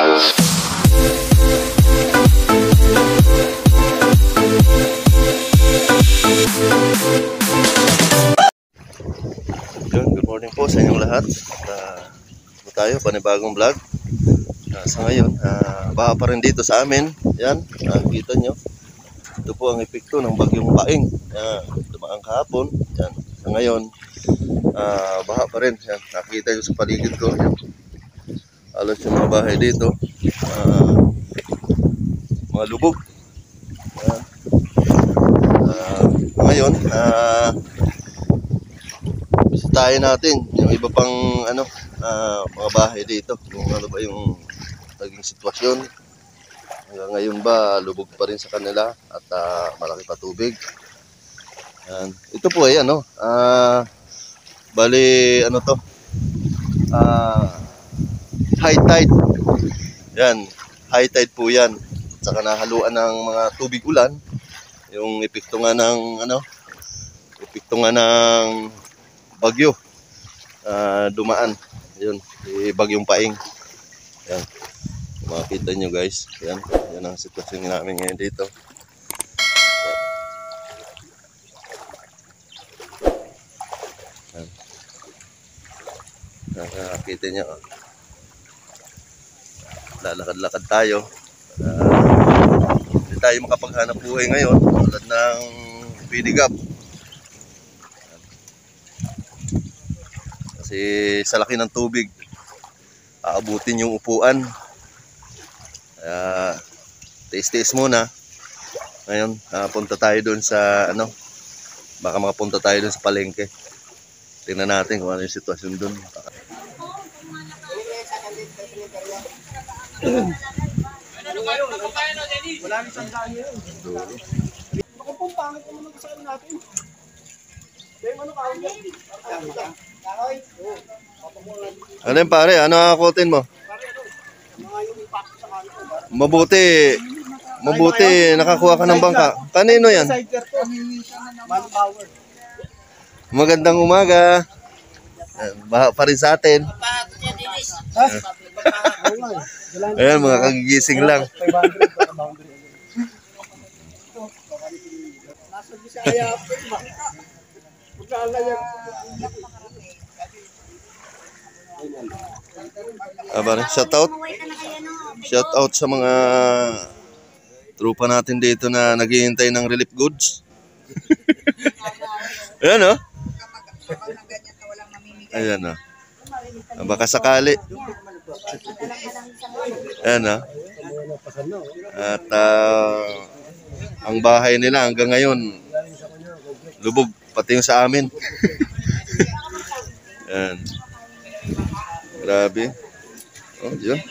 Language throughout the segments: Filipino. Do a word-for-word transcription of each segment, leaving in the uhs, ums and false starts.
Good morning po sa inyong lahat. Uh, tayo, panibagong vlog. Uh, sa ngayon, uh, baha pa rin dito sa amin. Yan, uh, kita nyo. Ito po ang epekto ng bagyong Paing. Uh, dumaang kahapon. Yan. Sa ngayon, uh, baha pa rin. Yan, nakikita nyo sa paligid ko. Yan. Alos yung mga bahay dito. Uh, mga lubog. Yan. Uh, ngayon, uh, bisitahin natin yung iba pang ano, uh, mga bahay dito. Kung ano ba yung naging sitwasyon. Hanggang ngayon ba lubog pa rin sa kanila at uh, malaki pa tubig. Yan. Ito po ay ano, uh, bali ano to, uh, high tide. Yan, high tide po yan. At saka nahaluan ng mga tubig ulan. Yung epekto nga ng ano, epekto nga ng bagyo uh, dumaan. Yun, si bagyong Paing. Yan, makikita nyo guys. Yan, yan ang sitwasyon namin ngayon dito. Yan, nakikita nyo. Lalakad-lakad tayo. Uh, hindi tayo makapaghanap buhay ngayon tulad ng P D G A P. Kasi sa laki ng tubig, aabutin yung upuan. Kaya tiis-tiis muna. Ngayon, punta tayo doon sa ano, baka makapunta tayo doon sa palengke. Tingnan natin kung ano yung sitwasyon doon. Ano yung pare? Ano akutin mo? Mabuti. Mabuti. Nakakuha ka ng bangka. Kanino yan? Magandang umaga. Baha pa rin sa atin. Ayan, mga kagigising lang. Aba, shout out. Shout out sa mga trupa natin dito na naghihintay ng relief goods. Ayan oh. Ayan oh. Baka sakali. Ayan oh. At uh, ang bahay nila hanggang ngayon lubog, pati yung sa amin. Ayan. Grabe. Oh, yun.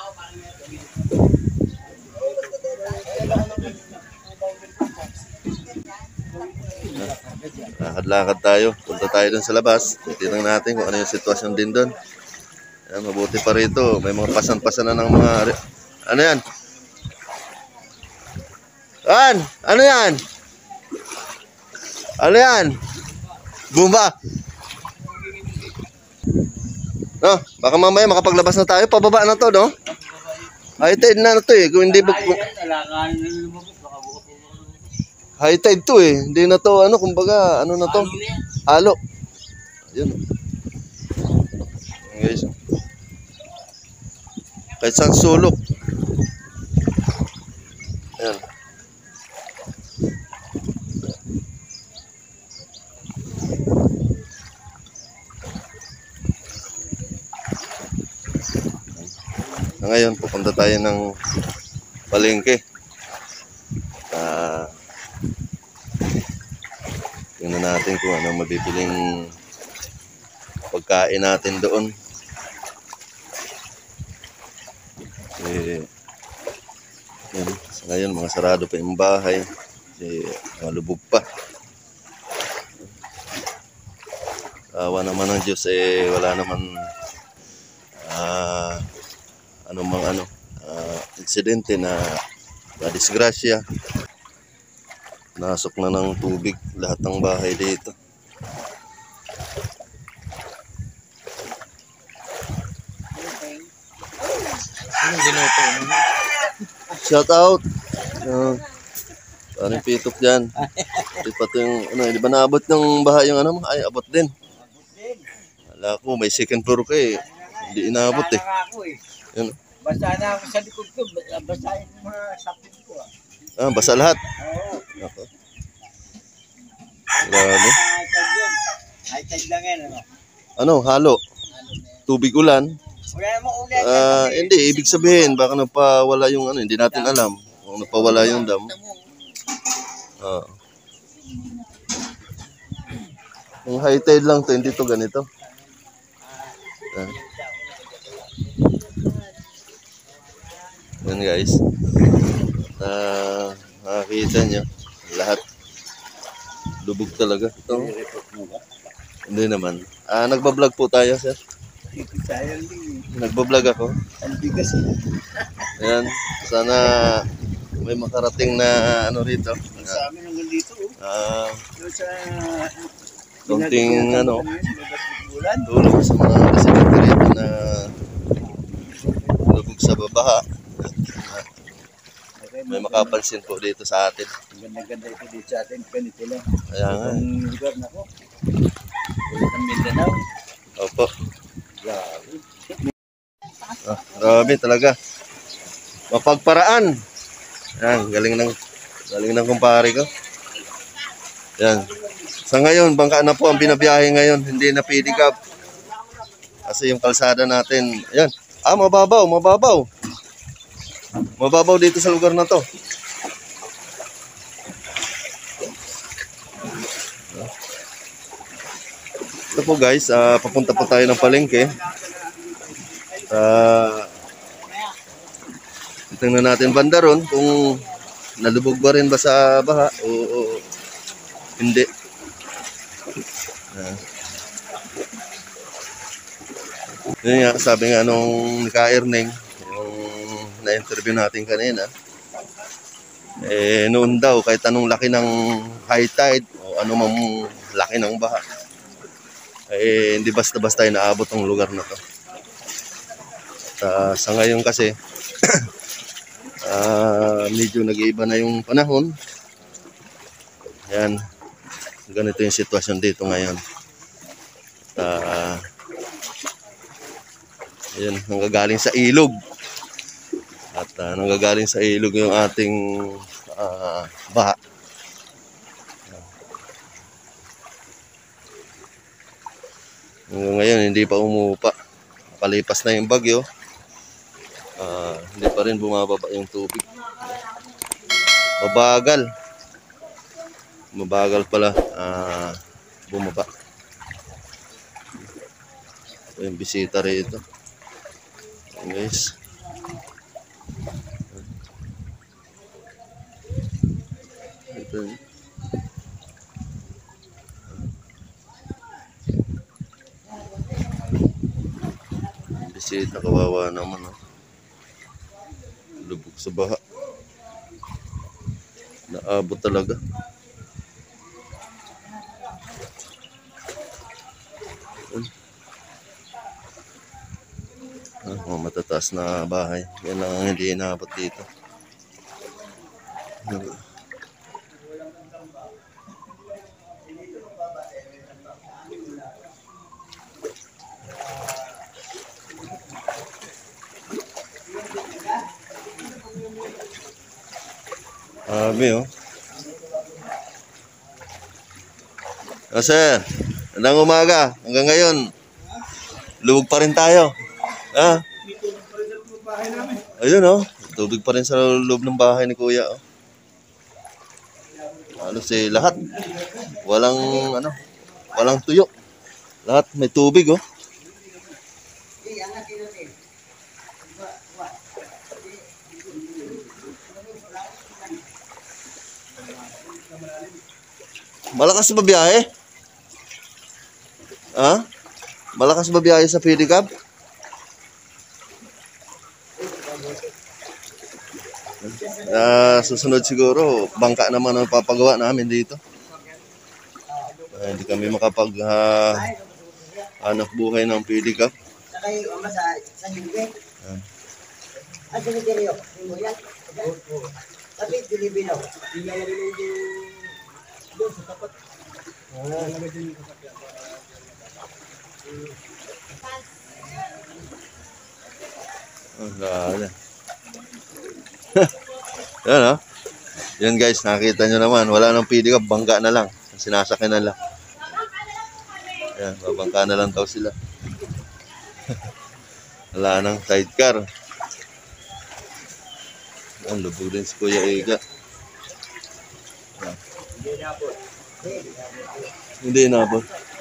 Lakad-lakad tayo. Punta tayo dun sa labas. Tingnan natin kung ano yung sitwasyon din dun. Ayan, mabuti pa rito. May mga pasan-pasan na ng mga... Ano yan? An? Ano yan? Ano yan? Bumba! No, baka mamaya makapaglabas na tayo. Pababa na to, no? High tide na na to eh. Kung hindi ba... High tide to eh. Hindi na to, ano, kumbaga, ano na to? Halo. Ayun. Guys. Kahit saan sulok. Ayan. Ngayon, pupunta tayo ng palengke. Uh, tingnan natin kung ano mabibiling pagkain natin doon. Eh, yun, ngayon, mga sarado pa yung bahay. Eh, malubog pa. Awa naman ng Diyos, eh, wala naman ah, uh, anumang ano, uh, insidente na na disgrasya. Nasok na ng tubig lahat ng bahay dito. Anong binoto mo? Shout out. Uh, Parang pitok dyan. Di pa ito yung, ano, di ba naabot ng baha yung ano mo? Ay, abot din. Wala ko, may second floor ka eh. Hindi inaabot eh. Yan. Basta na ako sa likod ko. Basta yung mga sapin ko. Ah, basa lahat. Oo. Ako. Grabe. High tide lang yan, ano? Ano, halo. Tubig ulan. Wala mo ulit. Ah, hindi, ibig sabihin, baka napawala yung ano, hindi natin alam. Kung napawala yung dam. Ah. Yung high tide lang to, hindi to ganito. Ah. Yan guys. Ah, makikita nyo. Lahat. Lubog talaga. Ito. Hindi naman. Ah, nagbablog po tayo, sir. Nagbablog ako. Ayan. Sana may makarating na ano rito. Sa amin naman dito. Ah, Sa konting ano, bulan. tulong sa mga residente rito na lubog sa babaha. May makapansin po dito sa atin. Ganda-ganda ito dito sa atin. Ganito lang. Kaya nga. Ang lugar na ko. Ulit ng Mindanao. Opo. Grabe. Ah, grabe talaga. Mapagparaan. Yan, galing ng galing ng kumpare ko. Yan. Sa ngayon, bangka na po ang binabiyahe ngayon, hindi na pedicab. Kasi yung kalsada natin, yan. Ah, mababaw, mababaw. Mababaw dito sa lugar na to. Ito po guys, uh, papunta po tayo ng palengke. Uh, tingnan natin banda ron kung nalubog ba rin ba sa baha o, o hindi. Uh, yun nga, sabi nga nung ka-Erning, na-interview natin kanina, eh noon daw kahit anong laki ng high tide o anumang laki ng baha, eh hindi basta-basta inaabot ang lugar na to. At uh, sa ngayon kasi uh, medyo nag-iiba na yung panahon. Yan, ganito yung sitwasyon dito ngayon. Uh, yan, nanggagaling sa ilog. At uh, nanggagaling sa ilog yung ating uh, baha. Hanggang ngayon hindi pa umupa. Nakalipas na yung bagyo. Uh, hindi pa rin bumababa yung tubig. Mabagal. Mabagal pala uh, bumaba. So, yung bisita rito. Ayan guys. Ito. Bisita, kawawa naman. Oh. Lubog sa baha. Naabot talaga. Ah, oh, matataas na bahay. Yan lang ang hindi inaabot dito. Sabi oh. Oh sir, magandang umaga. Hanggang ngayon, lubog pa rin tayo. Ah. Ayun oh, tubig pa rin sa loob ng bahay ni Kuya oh. Halos eh lahat. Walang ano, walang tuyo. Lahat may tubig oh. Malakas ba biyahe? Ha? Malakas ba biyahe sa pedicab? Uh, susunod siguro, bangka naman ang papagawa namin dito. Uh, hindi kami makapag uh, anak buhay ng pedicab. Uh, Ah, dinidirio. Mo yan. Tapi dinibilaw. Oh, wala. Yan oh. Yan guys, nakita nyo naman. Wala nang pili ka, bangga na lang. Sinasakyan na lang. Yan, babangka na lang daw sila. Wala nang sidecar. Yan, lubog din si Kuya Iga. Yan. Hindi inabot.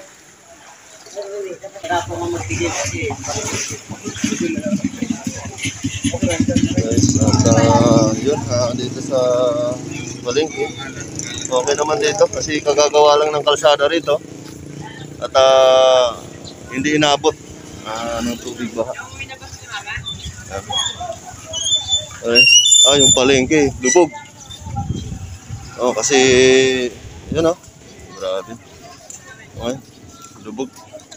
Para po nga magtigil kasi. Guys, at uh, yun, uh, dito sa Palengke. Okay naman dito kasi kagagawa lang ng kalsada rito. At uh, hindi inabot uh, ng tubig baha. Yan. Okay. Ah, yung Palengke, lubog. Oh, kasi yun oh. Grabe. Okay. Lubog.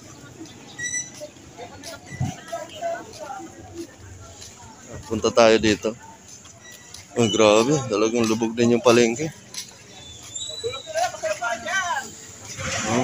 Punta tayo dito. Oh, grabe. Talagang lubog din yung Palengke. Oh.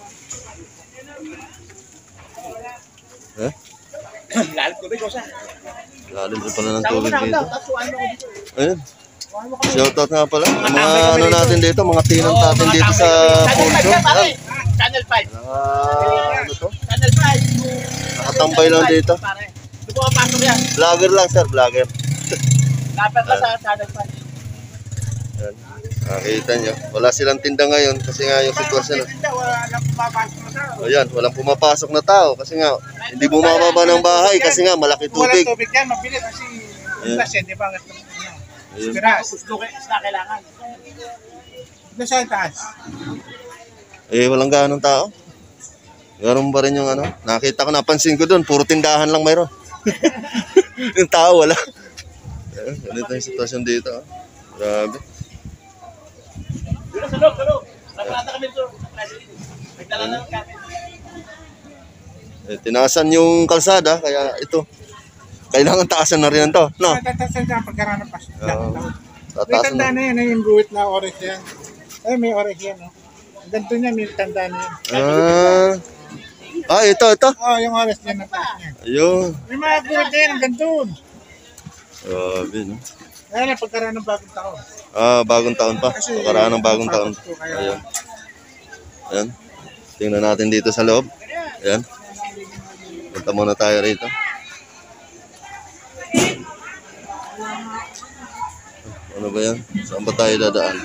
Eh? Lahat ko ba ko sa? Lalim din pala ng tubig dito. Ayun. Shoutout nga pala. Ang mga ano natin dito, mga tinang natin dito sa Pulso. Channel five. Ah, ano to? Channel five. Nakatambay lang dito. Hindi ko mapasok yan. Vlogger lang sir, vlogger. Dapat ka sa channel five. Yan. Nakita nyo. Wala silang tinda ngayon kasi nga yung sitwasyon. Wala lang pumapasok na tao. Ayan, walang pumapasok na tao kasi nga hindi bumababa ng bahay kasi nga malaki tubig. Walang tubig yan, mabilis kasi Ayan. kasi hindi pa Ayun. Piras. Gusto na kailangan. Nasa taas. Eh, walang ganong tao. Ganon pa rin yung ano. Nakita ko, napansin ko doon, puro tindahan lang mayroon. Yung tao, wala. Ayan, ganito yung sitwasyon dito. Oh. Grabe. Dito sa loob, sa loob. Nagplata kami dito. Nagdala na lang kami. Eh, tinaasan yung kalsada, kaya ito. Kailangan taasan na rin ito. No? Tatasan dyan pagkaraan ng pas. Oo. May Tataasan tanda na. na yan, yung guhit na orange yan. Ay, may orange yan. Oh. Ganito niya, may tanda na yan. Ah, ah ito, ito. Oh, yung orange yan na taas niya. Ayun. May mga guhit na yan, ang gandoon. Grabe, no? Ayan na, pagkaraan ng bagong taon. Ah, bagong taon pa. Pagkaraan ng bagong taon. Kaya, Ayan. Ayan. Tingnan natin dito sa loob. Ayan. Punta muna tayo rito. Ano ba yan? Saan ba tayo dadaan?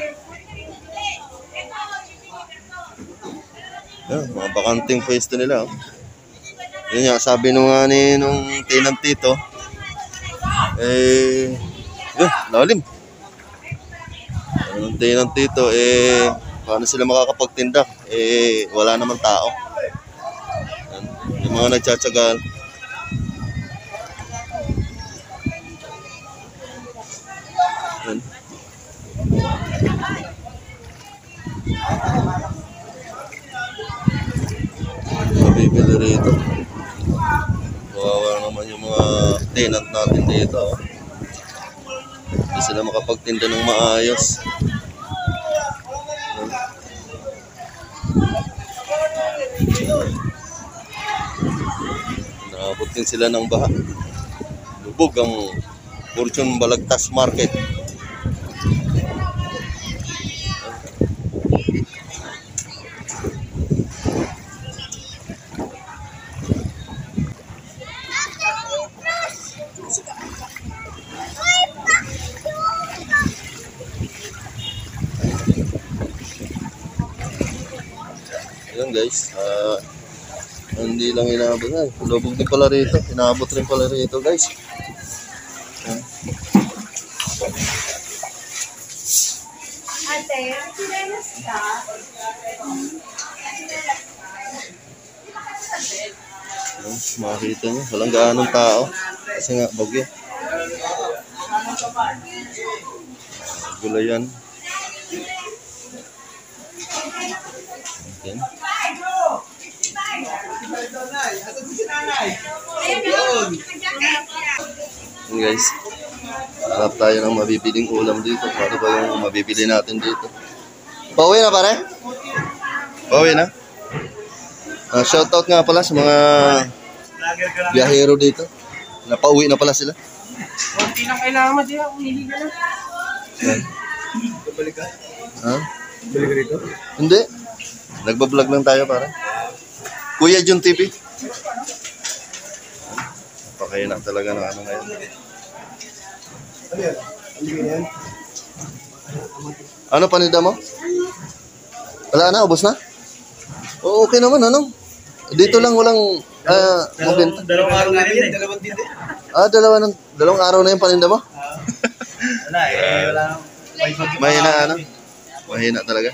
Ayan, mga bakanting pwesto nila. Oh. Yun nga, sabi nung nga ni nung tenant dito, eh, yun, lalim. Ang tenant dito, eh, paano sila makakapagtinda? Eh, wala naman tao. Yan. Yung mga nagtsatsagal. Yan. Mabibili rito. Kawawa naman yung mga tenant natin dito. Oh. Hindi sila makapagtinda ng maayos. Naabot din sila ng baha. Lubog ang Fortune Balagtas Market. Ayan guys, uh, hindi lang inaabot na. Lubog din pala rito, inaabot rin pala rito guys. Ayan. Ate, sinelas ka? Ayan, makikita nyo, walang gaanong tao. Kasi nga, bagyo. Gulayan. Ayan. Ayan guys. Hanap tayo ng mabibiling ulam dito. Ano ba yung mabibili natin dito? Pauwi na pare? Pauwi na? Uh, shoutout nga pala sa mga biyahero dito. Napauwi na pala sila. Kunti lang kailangan mo siya. Umili ka na. Balik ka? Ha? Balik ka rito? Hindi. Nagbablog lang tayo pare. Kuya Jun T V. Napakainak talaga ng ano ngayon. Ano yan? Ano yan? Ano paninda mo? Wala na, ubos na? Oo, okay naman, ano? Dito lang walang uh, mabenta. Dalawang araw na rin. Dalawang tindi. Ah, dalawa ng, dalawang araw na yung paninda mo? Wala eh. Wala. Mahina, ano? Mahina talaga.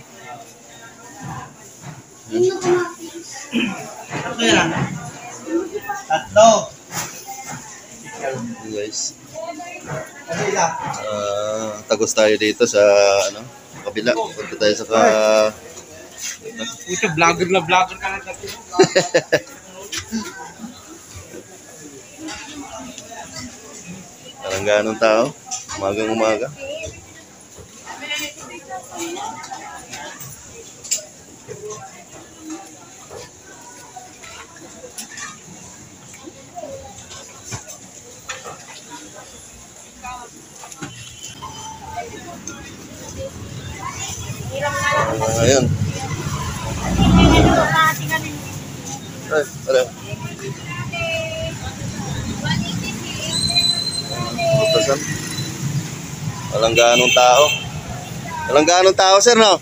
Tatlo yan. Tatlo. Yun, guys. Ano isa? Ah, tagos tayo dito sa ano, kabila. Punta tayo sa ka... Puto, vlogger na vlogger ka na dati. Parang ganong tao. Umagang umaga. Ah, ayun. Ay, ano? Utasan. Walang ganong tao. Walang ganong tao, sir, no?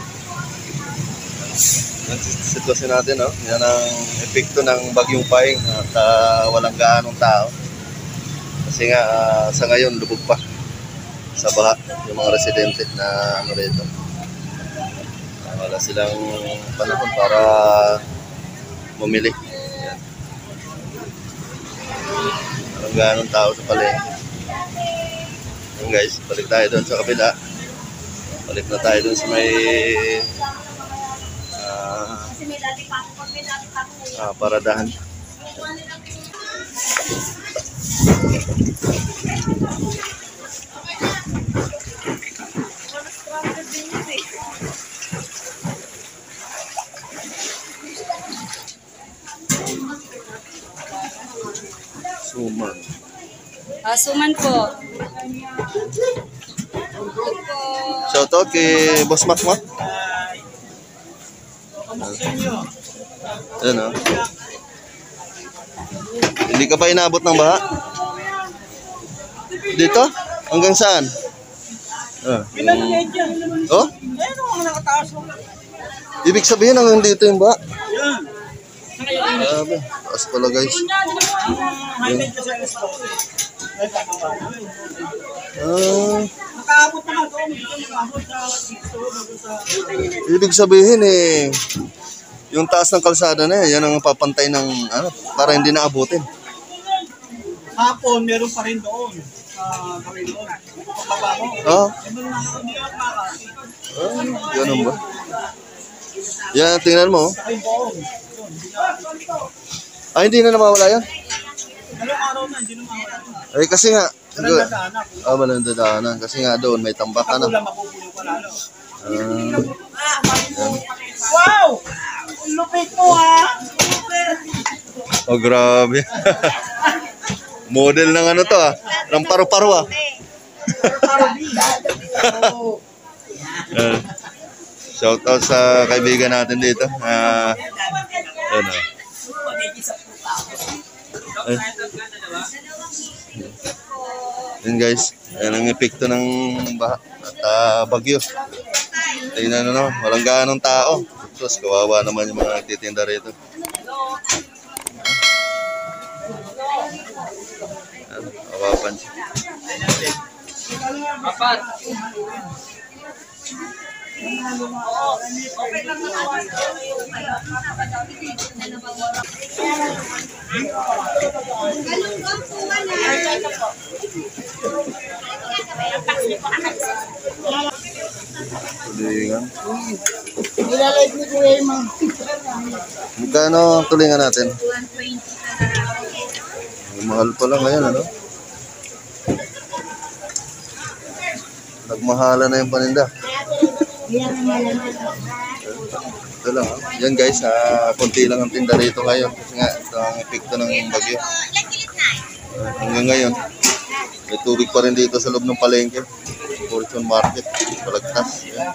Yan sitwasyon natin, no? Yan ang epekto ng bagyong Paing at uh, walang ganong tao. Kasi nga, uh, sa ngayon, lubog pa sa baha yung mga residente na ano rito. Wala silang panahon para bumili. Yan. Walang ganong tao sa palengke. Yan guys, balik tayo doon sa kabila. Balik na tayo doon sa may uh, uh, paradahan. Suman. Ah, suman po. Shoutout kay Boss Mac Mac. Ayan, oh. Hindi ka pa inabot ng baha? Dito? Hanggang saan? Ah, yung... Oh? Ibig sabihin hanggang dito yung baha? Grabe. Taas pala guys. Yan. Ah. Nakaabot naman doon. Nakaabot sa... Ibig sabihin eh, yung taas ng kalsada na yan, yan ang papantay ng ano, para hindi naabutin. Hapon, meron pa rin doon. Sa gawin doon. Pagbaba mo. Ah, Meron na ako, hindi ako makakasi. ah ganun ba? Yan, tingnan mo. Sa kayo doon. Ah, hindi na namawala yan? Dalawang araw na, hindi naman ako. Eh, kasi nga, Walang dadaanan. ah, walang dadaanan. Kasi nga doon, may tambakan na. Wala mapupulo pa lalo. Ah, Wow! Lupit mo ah! oh, grabe. Model ng ano to ah. Ng paru-paro ah. Uh, shout out sa kaibigan natin dito. Ah, ano. Ay. Yan guys, yan ang epekto ng baha at uh, bagyo. Tingnan nyo, no? Walang ganong tao. Tapos kawawa naman yung mga nagtitinda rito. Ano, kawapan siya. Apat. Tulingan. Nilalay ko ko eh, ma'am. Magkano ang tulingan natin? Mahal pa lang ngayon, ano? Nagmahala na yung paninda. Ito lang. ah. Yan guys, ah, konti lang ang tinda rito ngayon. Kasi nga, ito ang epekto ng bagyo. Ah, hanggang ngayon, may tubig pa rin dito sa loob ng palengke. Fortune Market, Balagtas. Yan.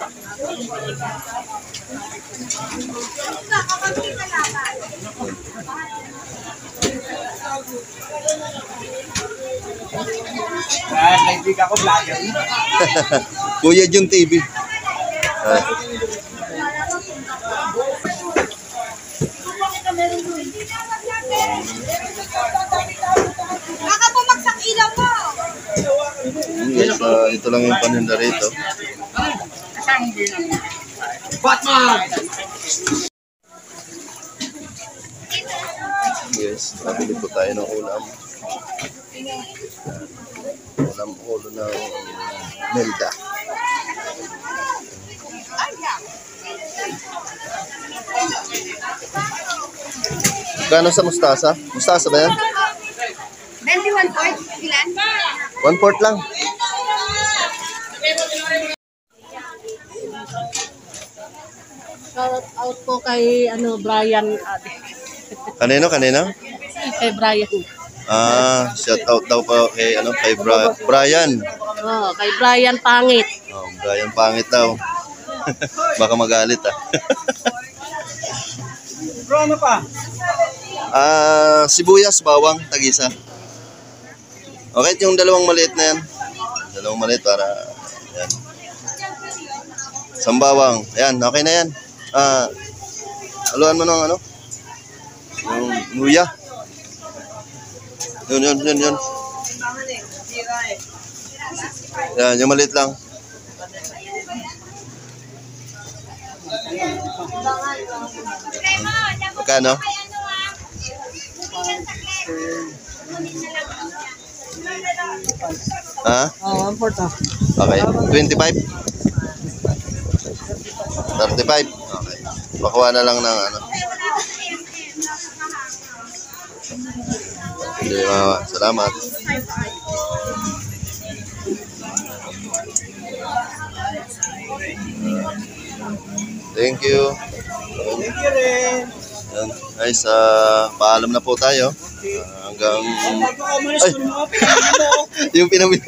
Ah, kaibigan ko vlogger. Kuya Jun T V. Ah. Baka bumagsak ilaw mo! Yes, ah, ito lang yung paninda rito. Batman! Yes, nabili po tayo ng ulam. Ulam ulo ng Melda. Kano sa mustasa? Mustasa ba yan? twenty-one point, ilan? One fourth lang. Shout out po kay ano Brian Ade. Kanino, kanino? Kay Brian. Ah, shout out daw po kay ano kay Bra- Brian. Oh, kay Brian Pangit. Oh, Brian pangit daw. Baka magalit ah. Bro, ano pa? Ah, sibuyas, bawang, tagisa. Okay, yung dalawang maliit na yan. Dalawang maliit para yan. Sambawang. Ayan, okay na yan. Ah, haluan mo ng ano? Yung luya. Yun, yun, yun, yun. Yan, yung maliit lang. Magkano? Ha? Oh, one fourth. Okay. twenty-five? thirty-five? Okay. Pakuha na lang ng ano. Hindi, mama. Salamat. Thank you. Thank you rin. Yan. Guys, ah, paalam na po tayo. Ah, hanggang... Ay! Yung pinamili.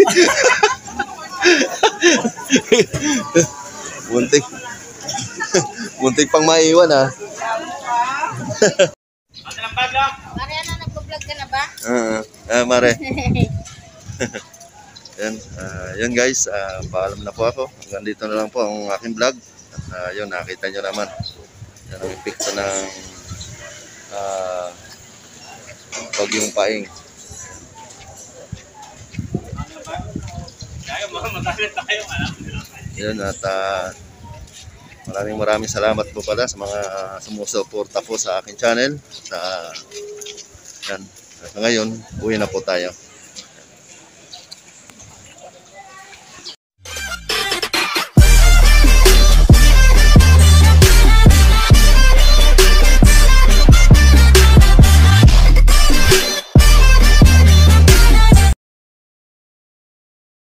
Muntik. Muntik pang maiwan ah. Ano lang bag lang? Mariana, nag-vlog ka na ba? Ah, ah, mare. Yan, ah, yan guys, ah, paalam na po ako. Hanggang dito na lang po ang aking vlog. At ah, yun, nakita nyo naman. Yan ang epekto ng ah, bagyong paing. Kaya mga magalit tayo. Yan at ah, maraming maraming salamat po pala sa mga uh, sumusuporta po sa aking channel. Sa yan. At ngayon, uwi na po tayo.